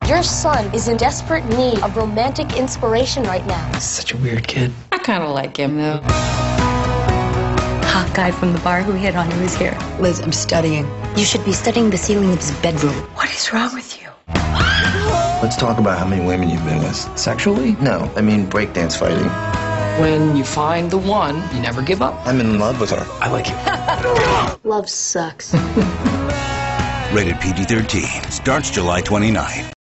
Your son is in desperate need of romantic inspiration right now. He's such a weird kid. I kind of like him, though. Hot guy from the bar who hit on you is here. Liz, I'm studying. You should be studying the ceiling of his bedroom. What is wrong with you? Let's talk about how many women you've been with. Sexually? No, I mean breakdance fighting. When you find the one, you never give up. I'm in love with her. I like you. Love sucks. Rated PG-13. Starts July 29.